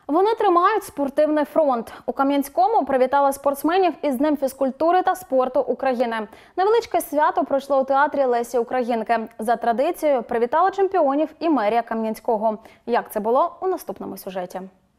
Вони тримають спортивний фронт. У Кам'янському привітали спортсменів із Днем фізкультури та спорту України. Невеличке свято пройшло у театрі Лесі Українки. За традицією привітала чемпіонів і мерія Кам'янського. Як це було у наступному сюжеті.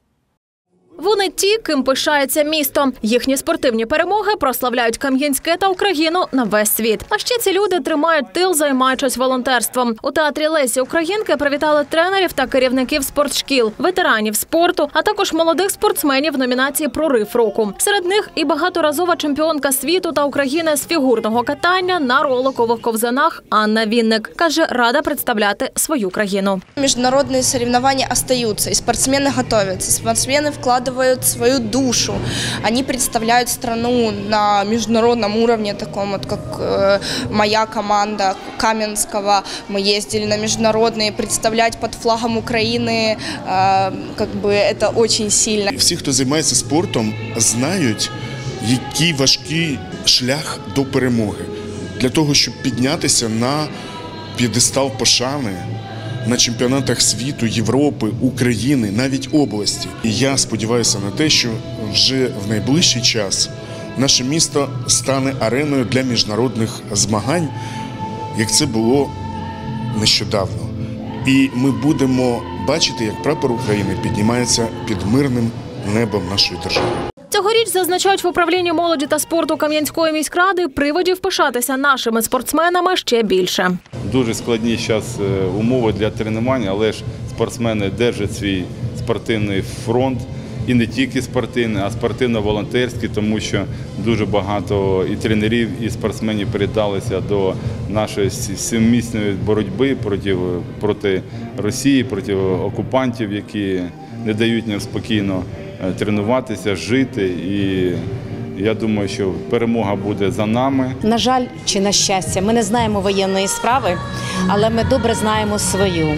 Вони ті, ким пишається місто. Їхні спортивні перемоги прославляють Кам'янське та Україну на весь світ. А ще ці люди тримають тил, займаючись волонтерством. У театрі Лесі Українки привітали тренерів та керівників спортшкіл, ветеранів спорту, а також молодих спортсменів в номінації «Прорив року». Серед них і багаторазова чемпіонка світу та України з фігурного катання на роликових ковзанах Анна Вінник. Каже, рада представляти свою країну. Міжнародні соревнования остаються, і спортсмени готуються, спортсмени вкладывают свою душу. Они представляют страну на международном уровне, таком вот, как моя команда Каменского. Мы ездили на международные, представлять под флагом Украины, как бы это очень сильно. Всі, хто займається спортом, знають, який важкий шлях до перемоги. Для того, щоб піднятися на п'єдестал пошани, на чемпіонатах світу, Європи, України, навіть області. І я сподіваюся на те, що вже в найближчий час наше місто стане ареною для міжнародних змагань, як це було нещодавно. І ми будемо бачити, як прапор України піднімається під мирним небом нашої держави. Цьогоріч, зазначають в управлінні молоді та спорту Кам'янської міськради, приводів пишатися нашими спортсменами ще більше. Дуже складні зараз умови для тренувань, але ж спортсмени держать свій спортивний фронт. І не тільки спортивний, а спортивно-волонтерський, тому що дуже багато і тренерів, і спортсменів передалися до нашої сумісної боротьби проти Росії, проти окупантів, які не дають нам спокійно тренуватися, жити, і я думаю, що перемога буде за нами. На жаль, чи на щастя, ми не знаємо воєнної справи, але ми добре знаємо свою.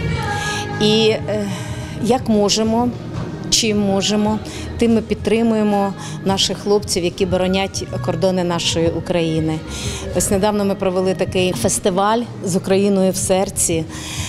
І як можемо, чим можемо, тим ми підтримуємо наших хлопців, які боронять кордони нашої України. Ось недавно ми провели такий фестиваль з Україною в серці,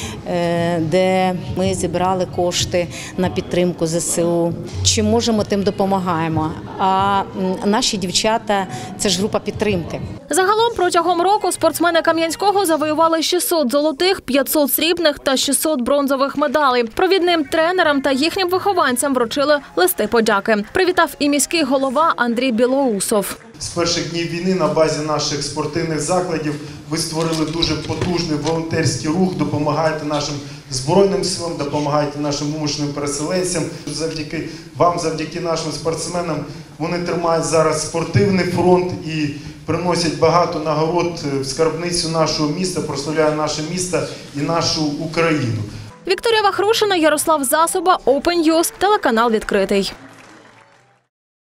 де ми зібрали кошти на підтримку ЗСУ. Чим можемо, тим допомагаємо. А наші дівчата – це ж група підтримки. Загалом протягом року спортсмени Кам'янського завоювали 600 золотих, 500 срібних та 600 бронзових медалей. Провідним тренерам та їхнім вихованцям вручили листи подяки. Привітав і міський голова Андрій Білоусов. З перших днів війни на базі наших спортивних закладів ви створили дуже потужний волонтерський рух, допомагаєте нашим Збройним силам, допомагаєте нашим вимушеним переселенцям. Завдяки вам, завдяки нашим спортсменам, вони тримають зараз спортивний фронт і приносять багато нагород в скарбницю нашого міста, прославляють наше місто і нашу Україну. Вікторія Вахрушина, Ярослав Засоба, Open News, телеканал «Відкритий».